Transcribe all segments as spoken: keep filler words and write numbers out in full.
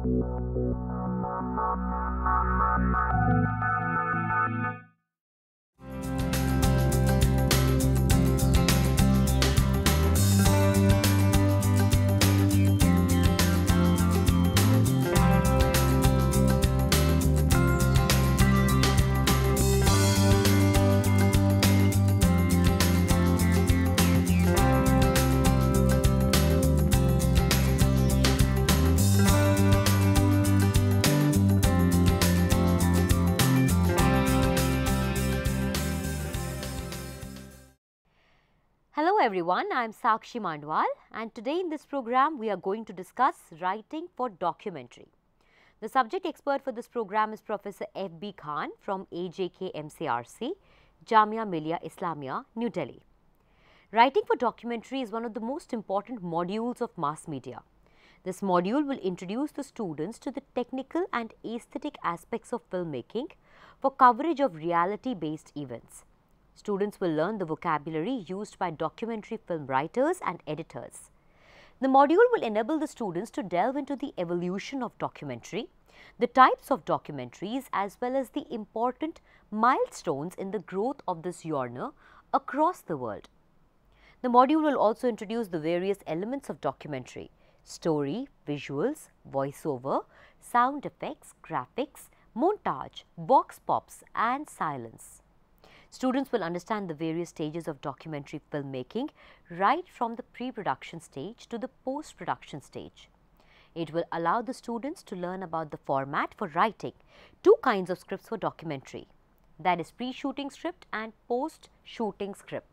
Hello everyone, I am Sakshi Mandwal and today in this program we are going to discuss writing for documentary. The subject expert for this program is Professor F B Khan from A J K M C R C, Jamia Millia Islamia, New Delhi. Writing for documentary is one of the most important modules of mass media. This module will introduce the students to the technical and aesthetic aspects of filmmaking for coverage of reality-based events. Students will learn the vocabulary used by documentary film writers and editors. The module will enable the students to delve into the evolution of documentary, the types of documentaries as well as the important milestones in the growth of this genre across the world. The module will also introduce the various elements of documentary: story, visuals, voiceover, sound effects, graphics, montage, vox pops and silence. Students will understand the various stages of documentary filmmaking right from the pre-production stage to the post-production stage. It will allow the students to learn about the format for writing two kinds of scripts for documentary, that is pre-shooting script and post-shooting script.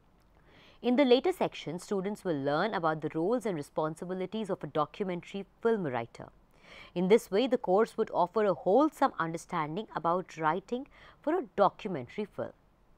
In the later section, students will learn about the roles and responsibilities of a documentary film writer. In this way, the course would offer a wholesome understanding about writing for a documentary film.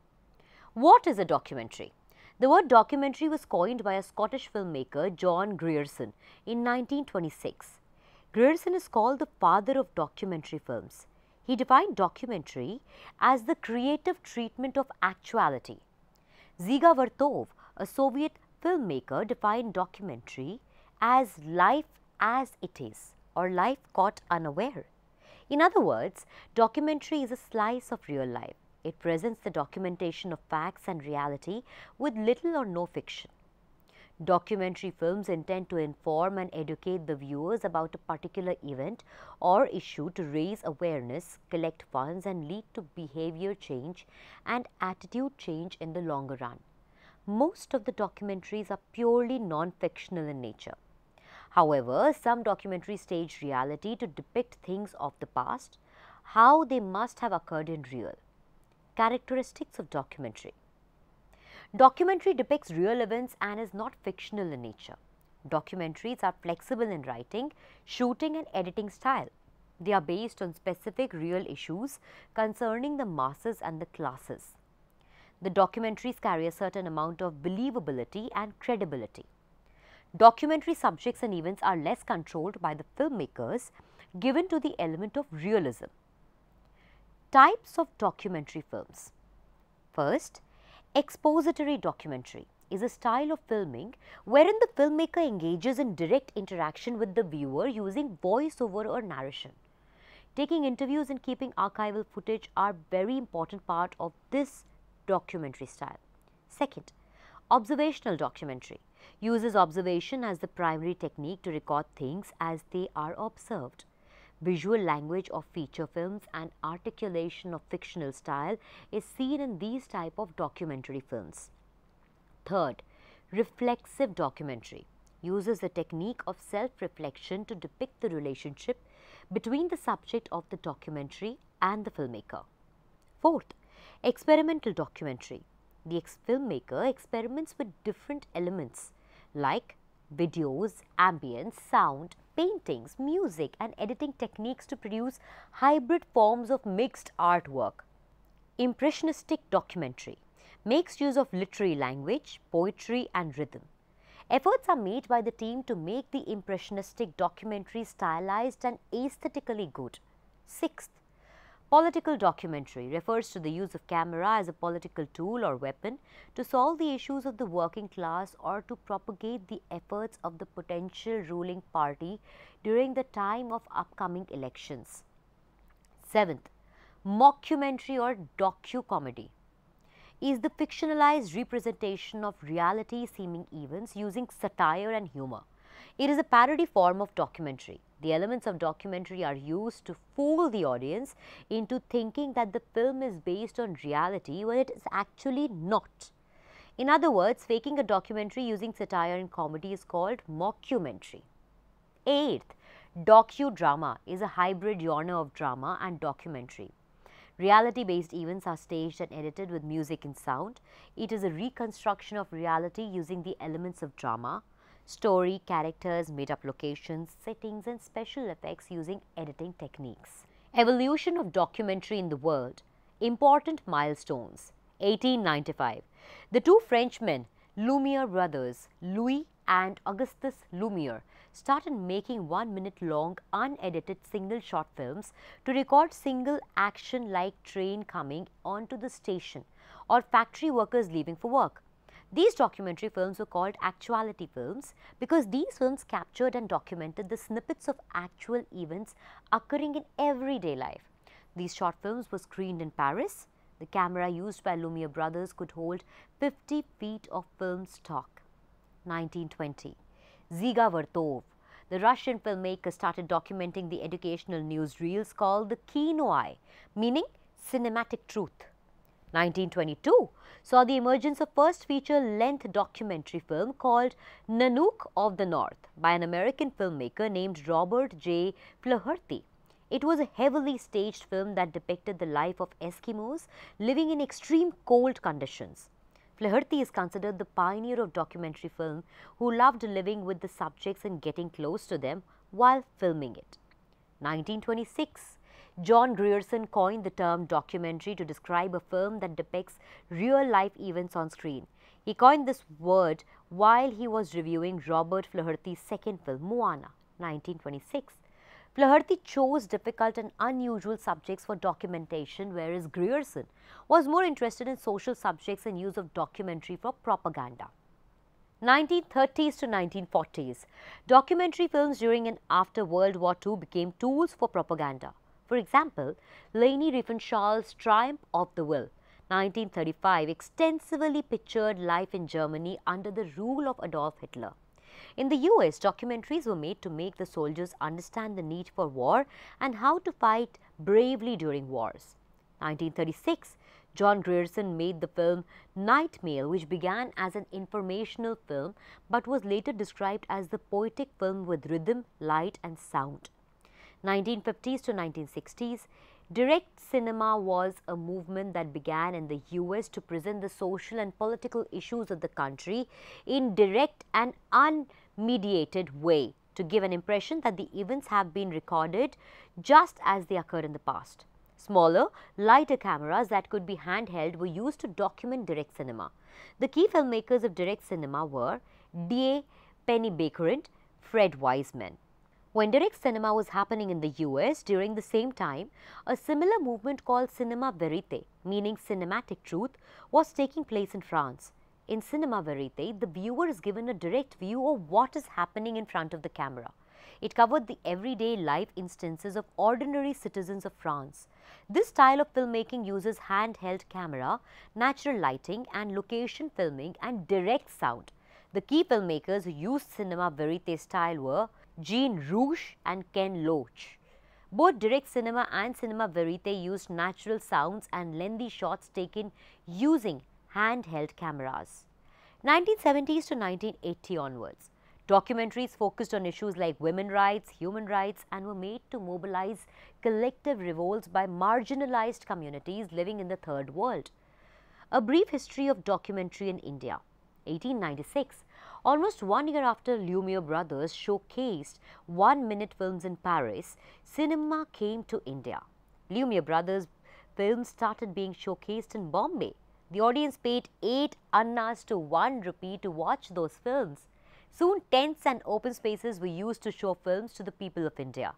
What is a documentary? The word documentary was coined by a Scottish filmmaker, John Grierson, in nineteen twenty-six. Grierson is called the father of documentary films. He defined documentary as the creative treatment of actuality. Dziga Vertov, a Soviet filmmaker, defined documentary as life as it is, or life caught unaware. In other words, documentary is a slice of real life. It presents the documentation of facts and reality with little or no fiction. Documentary films intend to inform and educate the viewers about a particular event or issue to raise awareness, collect funds and lead to behavior change and attitude change in the longer run. Most of the documentaries are purely non-fictional in nature. However, some documentaries stage reality to depict things of the past, how they must have occurred in real. Characteristics of documentary. Documentary depicts real events and is not fictional in nature. Documentaries are flexible in writing, shooting and editing style. They are based on specific real issues concerning the masses and the classes. The documentaries carry a certain amount of believability and credibility. Documentary subjects and events are less controlled by the filmmakers, given to the element of realism. Types of documentary films. First, expository documentary is a style of filming wherein the filmmaker engages in direct interaction with the viewer using voiceover or narration. Taking interviews and keeping archival footage are very important part of this documentary style. Second, observational documentary uses observation as the primary technique to record things as they are observed. Visual language of feature films and articulation of fictional style is seen in these type of documentary films. Third, reflexive documentary uses the technique of self-reflection to depict the relationship between the subject of the documentary and the filmmaker. Fourth, experimental documentary. The ex filmmaker experiments with different elements like videos, ambience, sound, paintings, music and editing techniques to produce hybrid forms of mixed artwork. Impressionistic documentary makes use of literary language, poetry and rhythm. Efforts are made by the team to make the impressionistic documentary stylized and aesthetically good. Sixth, Political documentary refers to the use of camera as a political tool or weapon to solve the issues of the working class or to propagate the efforts of the potential ruling party during the time of upcoming elections. Seventh, mockumentary or docu-comedy is the fictionalized representation of reality-seeming events using satire and humor. It is a parody form of documentary. The elements of documentary are used to fool the audience into thinking that the film is based on reality when it is actually not. In other words, faking a documentary using satire and comedy is called mockumentary. Eighth, docudrama is a hybrid genre of drama and documentary. Reality-based events are staged and edited with music and sound. It is a reconstruction of reality using the elements of drama, story, characters, made-up locations, settings and special effects using editing techniques. Evolution of documentary in the world. Important milestones. eighteen ninety-five. The two Frenchmen, Lumiere brothers, Louis and Augustus Lumiere, started making one-minute-long unedited single-shot films to record single action like train coming onto the station or factory workers leaving for work. These documentary films were called actuality films because these films captured and documented the snippets of actual events occurring in everyday life. These short films were screened in Paris. The camera used by Lumiere brothers could hold fifty feet of film stock. nineteen twenty. Dziga Vertov, the Russian filmmaker, started documenting the educational newsreels called the Kino Eye, meaning cinematic truth. nineteen twenty-two saw the emergence of first feature-length documentary film called Nanook of the North by an American filmmaker named Robert J. Flaherty. It was a heavily staged film that depicted the life of Eskimos living in extreme cold conditions. Flaherty is considered the pioneer of documentary film who loved living with the subjects and getting close to them while filming it. nineteen twenty-six. John Grierson coined the term documentary to describe a film that depicts real-life events on screen. He coined this word while he was reviewing Robert Flaherty's second film, Moana, nineteen twenty-six. Flaherty chose difficult and unusual subjects for documentation, whereas Grierson was more interested in social subjects and use of documentary for propaganda. nineteen thirties to nineteen forties. Documentary films during and after World War Two became tools for propaganda. For example, Leni Riefenstahl's Triumph of the Will, nineteen thirty-five, extensively pictured life in Germany under the rule of Adolf Hitler. In the U S, documentaries were made to make the soldiers understand the need for war and how to fight bravely during wars. nineteen thirty-six, John Grierson made the film Night Mail, which began as an informational film but was later described as the poetic film with rhythm, light and sound. nineteen fifties to nineteen sixties, direct cinema was a movement that began in the U S to present the social and political issues of the country in direct and unmediated way to give an impression that the events have been recorded just as they occurred in the past. Smaller, lighter cameras that could be handheld were used to document direct cinema. The key filmmakers of direct cinema were D A Pennebaker and Fred Wiseman. When direct cinema was happening in the U S during the same time, a similar movement called cinema verite, meaning cinematic truth, was taking place in France. In cinema verite, the viewer is given a direct view of what is happening in front of the camera. It covered the everyday life instances of ordinary citizens of France. This style of filmmaking uses handheld camera, natural lighting and location filming and direct sound. The key filmmakers who used cinema verite style were Jean Rouch and Ken Loach. Both direct cinema and cinema verite used natural sounds and lengthy shots taken using handheld cameras. nineteen seventies to nineteen eighty onwards, documentaries focused on issues like women's rights, human rights and were made to mobilize collective revolts by marginalized communities living in the third world. A brief history of documentary in India. eighteen ninety-six. Almost one year after Lumiere brothers showcased one-minute films in Paris, cinema came to India. Lumiere brothers films started being showcased in Bombay. The audience paid eight annas to one rupee to watch those films. Soon, tents and open spaces were used to show films to the people of India.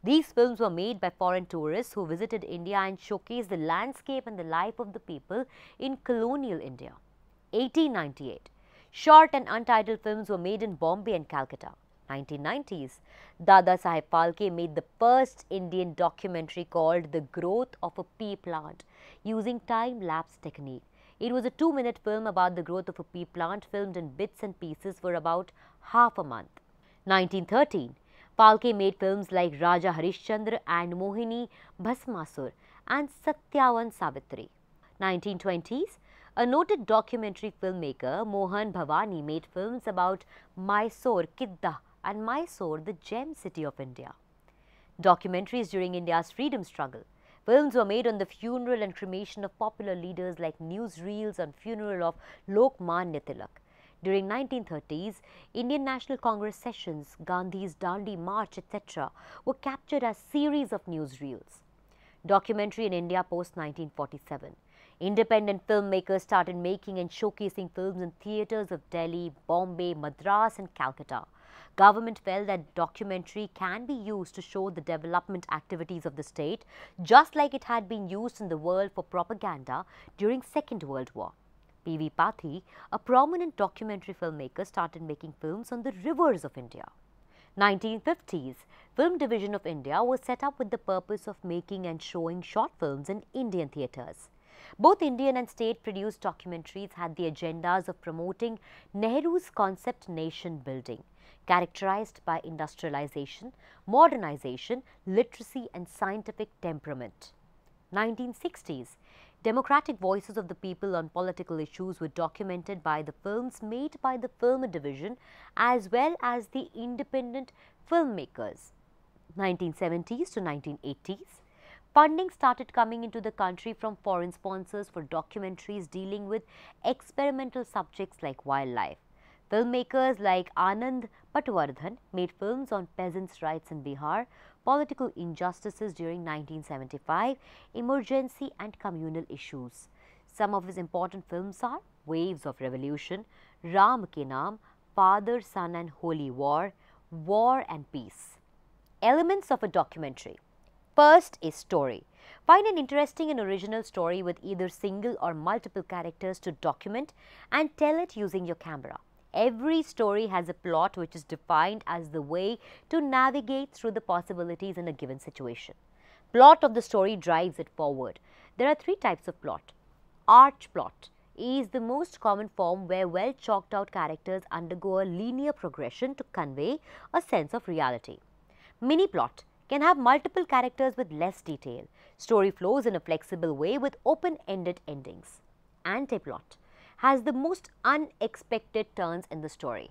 These films were made by foreign tourists who visited India and showcased the landscape and the life of the people in colonial India. eighteen ninety-eight. Short and untitled films were made in Bombay and Calcutta. nineteen nineties. Dada Saheb Phalke made the first Indian documentary called The Growth of a Pea Plant using time-lapse technique. It was a two-minute film about the growth of a pea plant filmed in bits and pieces for about half a month. nineteen thirteen. Phalke made films like Raja Harishchandra and Mohini Bhasmasur and Satyavan Savitri. nineteen twenties. A noted documentary filmmaker, Mohan Bhavani, made films about Mysore Kidda and Mysore, the gem city of India. Documentaries during India's freedom struggle. Films were made on the funeral and cremation of popular leaders like newsreels on funeral of Lokmanya Tilak. During nineteen thirties, Indian National Congress sessions, Gandhi's Dandi March, et cetera were captured as series of newsreels. Documentary in India post nineteen forty-seven. Independent filmmakers started making and showcasing films in theatres of Delhi, Bombay, Madras and Calcutta. Government felt that documentary can be used to show the development activities of the state, just like it had been used in the world for propaganda during Second World War. P V Pathi, a prominent documentary filmmaker, started making films on the rivers of India. nineteen fifties, Film Division of India was set up with the purpose of making and showing short films in Indian theatres. Both Indian and state-produced documentaries had the agendas of promoting Nehru's concept nation building, characterized by industrialization, modernization, literacy and scientific temperament. nineteen sixties. Democratic voices of the people on political issues were documented by the films made by the Film Division as well as the independent filmmakers. nineteen seventies to nineteen eighties. Funding started coming into the country from foreign sponsors for documentaries dealing with experimental subjects like wildlife. Filmmakers like Anand Patwardhan made films on peasants' rights in Bihar, political injustices during nineteen seventy-five, emergency and communal issues. Some of his important films are Waves of Revolution, Ram Ke Naam, Father, Son and Holy War, War and Peace. Elements of a documentary. First is story. Find an interesting and original story with either single or multiple characters to document and tell it using your camera. Every story has a plot which is defined as the way to navigate through the possibilities in a given situation. Plot of the story drives it forward. There are three types of plot. Arch plot is the most common form where well chalked out characters undergo a linear progression to convey a sense of reality. Mini plot can have multiple characters with less detail. Story flows in a flexible way with open-ended endings. Anti-plot has the most unexpected turns in the story.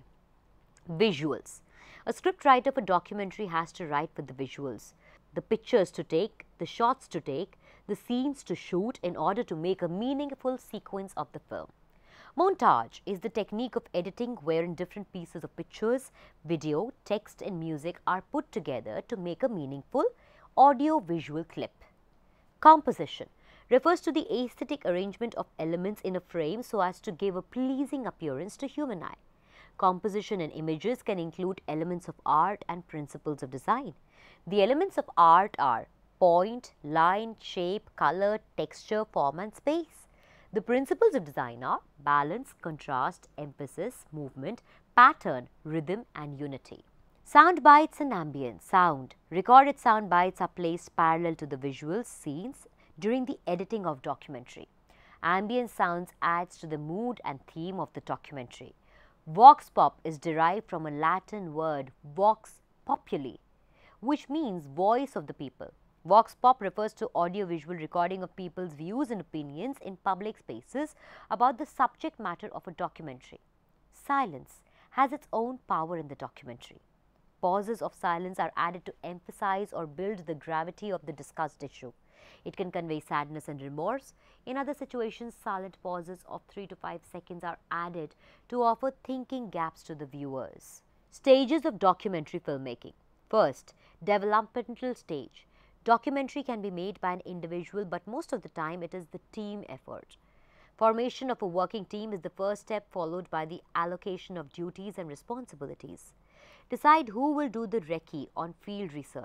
Visuals. A scriptwriter for documentary has to write with the visuals, the pictures to take, the shots to take, the scenes to shoot in order to make a meaningful sequence of the film. Montage is the technique of editing wherein different pieces of pictures, video, text and music are put together to make a meaningful audio-visual clip. Composition refers to the aesthetic arrangement of elements in a frame so as to give a pleasing appearance to human eye. Composition in images can include elements of art and principles of design. The elements of art are point, line, shape, color, texture, form and space. The principles of design are balance, contrast, emphasis, movement, pattern, rhythm and unity. Sound bites and ambience. Sound. Recorded sound bites are placed parallel to the visual scenes during the editing of documentary. Ambient sounds adds to the mood and theme of the documentary. Vox pop is derived from a Latin word vox populi, which means voice of the people. Vox pop refers to audio-visual recording of people's views and opinions in public spaces about the subject matter of a documentary. Silence has its own power in the documentary. Pauses of silence are added to emphasize or build the gravity of the discussed issue. It can convey sadness and remorse. In other situations, silent pauses of three to five seconds are added to offer thinking gaps to the viewers. Stages of documentary filmmaking. First, developmental stage. Documentary can be made by an individual, but most of the time it is the team effort. Formation of a working team is the first step, followed by the allocation of duties and responsibilities. Decide who will do the recce on field research,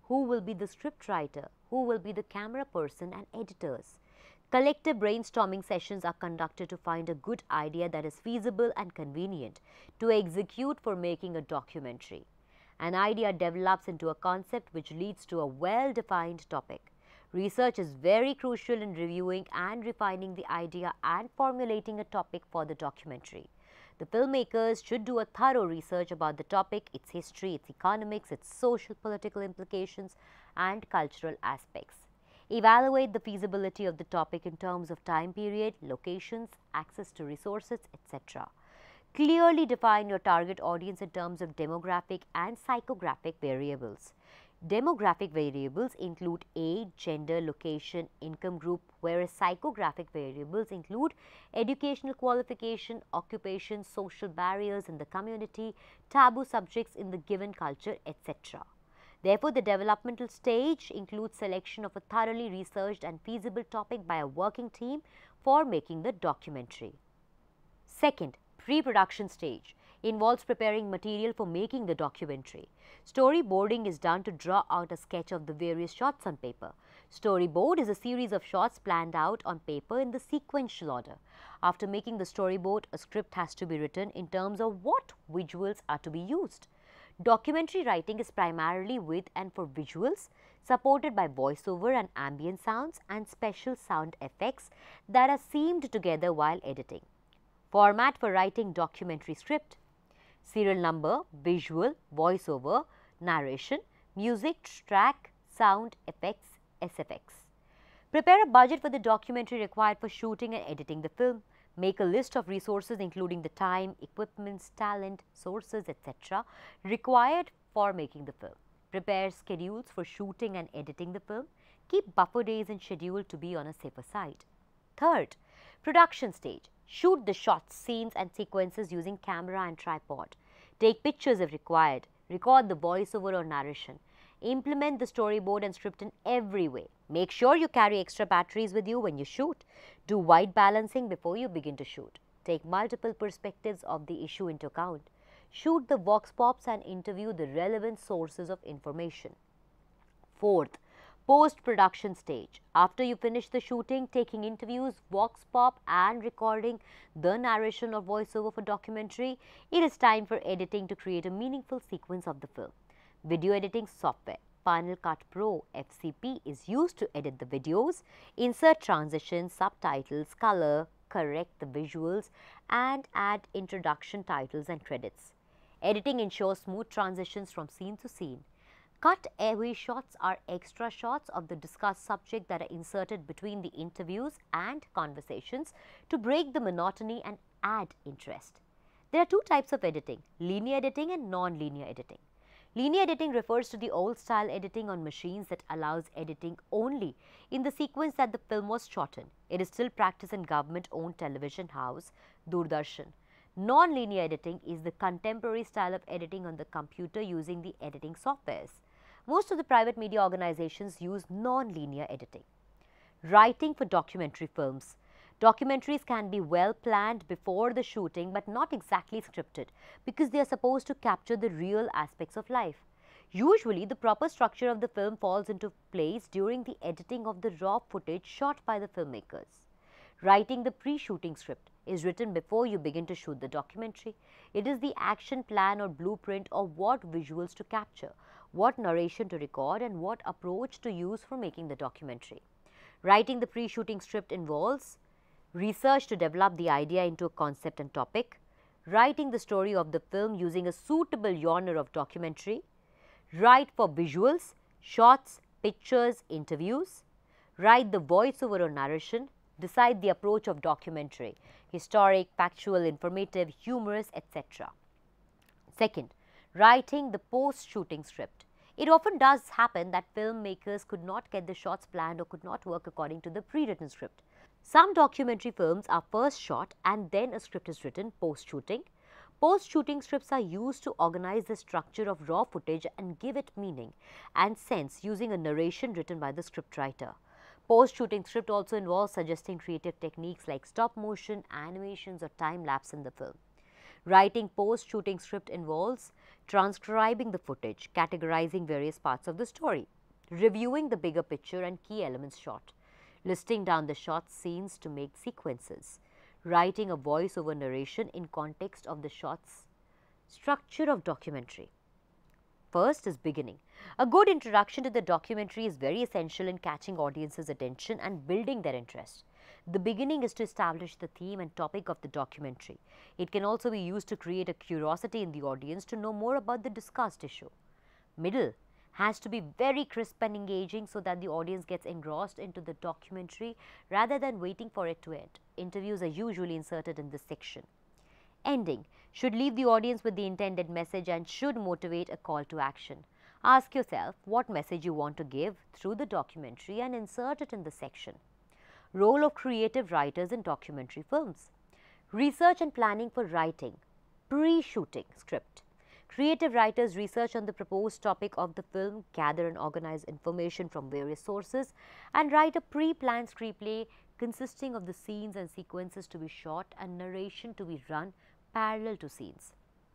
Who will be the script writer? Who will be the camera person and editors? Collective brainstorming sessions are conducted to find a good idea that is feasible and convenient to execute for making a documentary. An idea develops into a concept which leads to a well-defined topic. Research is very crucial in reviewing and refining the idea and formulating a topic for the documentary. The filmmakers should do a thorough research about the topic, its history, its economics, its social political implications, and cultural aspects. Evaluate the feasibility of the topic in terms of time period, locations, access to resources, et cetera. Clearly define your target audience in terms of demographic and psychographic variables. Demographic variables include age, gender, location, income group, whereas psychographic variables include educational qualification, occupation, social barriers in the community, taboo subjects in the given culture, et cetera. Therefore, the developmental stage includes selection of a thoroughly researched and feasible topic by a working team for making the documentary. Second, pre-production stage involves preparing material for making the documentary. Storyboarding is done to draw out a sketch of the various shots on paper. Storyboard is a series of shots planned out on paper in the sequential order. After making the storyboard, a script has to be written in terms of what visuals are to be used. Documentary writing is primarily with and for visuals, supported by voiceover and ambient sounds and special sound effects that are seamed together while editing. Format for writing documentary script: serial number, visual, voiceover, narration, music, track, sound effects, S F X. Prepare a budget for the documentary required for shooting and editing the film. Make a list of resources including the time, equipments, talent, sources, et cetera required for making the film. Prepare schedules for shooting and editing the film. Keep buffer days in schedule to be on a safer side. Third, production stage. Shoot the shots, scenes and sequences using camera and tripod. Take pictures if required. Record the voiceover or narration. Implement the storyboard and script in every way. Make sure you carry extra batteries with you when you shoot. Do white balancing before you begin to shoot. Take multiple perspectives of the issue into account. Shoot the vox pops and interview the relevant sources of information. Fourth, post-production stage. After you finish the shooting, taking interviews, vox pop and recording the narration or voiceover for documentary, it is time for editing to create a meaningful sequence of the film. Video editing software Final Cut Pro F C P is used to edit the videos, insert transitions, subtitles, color, correct the visuals and add introduction titles and credits. Editing ensures smooth transitions from scene to scene. Cut away shots are extra shots of the discussed subject that are inserted between the interviews and conversations to break the monotony and add interest. There are two types of editing, linear editing and non-linear editing. Linear editing refers to the old style editing on machines that allows editing only in the sequence that the film was shot in. It is still practiced in government-owned television house, Doordarshan. Non-linear editing is the contemporary style of editing on the computer using the editing softwares. Most of the private media organizations use non-linear editing. Writing for documentary films. Documentaries can be well planned before the shooting but not exactly scripted because they are supposed to capture the real aspects of life. Usually, the proper structure of the film falls into place during the editing of the raw footage shot by the filmmakers. Writing the pre-shooting script is written before you begin to shoot the documentary. It is the action plan or blueprint of what visuals to capture, what narration to record and what approach to use for making the documentary. Writing the pre-shooting script involves research to develop the idea into a concept and topic, writing the story of the film using a suitable genre of documentary, write for visuals, shots, pictures, interviews, write the voiceover or narration, decide the approach of documentary, historic, factual, informative, humorous, et cetera. Second, writing the post-shooting script. It often does happen that filmmakers could not get the shots planned or could not work according to the pre-written script. Some documentary films are first shot and then a script is written post-shooting. Post-shooting scripts are used to organize the structure of raw footage and give it meaning and sense using a narration written by the scriptwriter. Post-shooting script also involves suggesting creative techniques like stop motion, animations or time-lapse in the film. Writing post-shooting script involves transcribing the footage, categorizing various parts of the story. reviewing the bigger picture and key elements shot, listing down the shot scenes to make sequences, writing a voice-over narration in context of the shot's structure of documentary. First is beginning. A good introduction to the documentary is very essential in catching audience's attention and building their interest. The beginning is to establish the theme and topic of the documentary. It can also be used to create a curiosity in the audience to know more about the discussed issue. Middle has to be very crisp and engaging so that the audience gets engrossed into the documentary rather than waiting for it to end. Interviews are usually inserted in this section. Ending should leave the audience with the intended message and should motivate a call to action. Ask yourself what message you want to give through the documentary and insert it in the section. Role of creative writers in documentary films. Research and planning for writing. Pre-shooting script. Creative writers research on the proposed topic of the film, gather and organize information from various sources, and write a pre-planned screenplay consisting of the scenes and sequences to be shot and narration to be run parallel to scenes.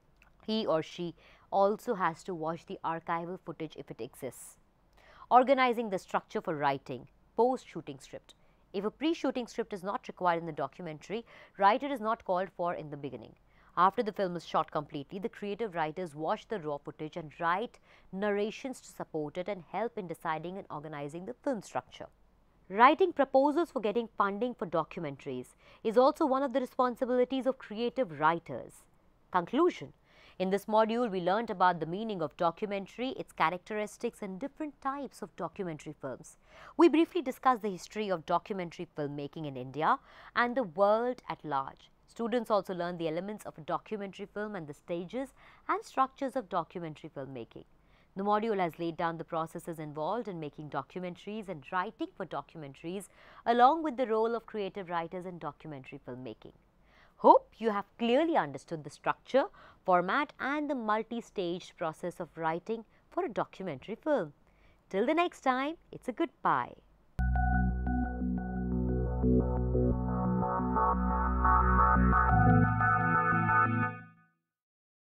He or she also has to watch the archival footage if it exists. Organizing the structure for writing. Post-shooting script. If a pre-shooting script is not required in the documentary, writer is not called for in the beginning. After the film is shot completely, the creative writers watch the raw footage and write narrations to support it and help in deciding and organizing the film structure. Writing proposals for getting funding for documentaries is also one of the responsibilities of creative writers. Conclusion. In this module, we learned about the meaning of documentary, its characteristics and different types of documentary films. We briefly discussed the history of documentary filmmaking in India and the world at large. Students also learned the elements of a documentary film and the stages and structures of documentary filmmaking. The module has laid down the processes involved in making documentaries and writing for documentaries, along with the role of creative writers in documentary filmmaking. Hope you have clearly understood the structure, format and the multi-staged process of writing for a documentary film. Till the next time, it's a goodbye.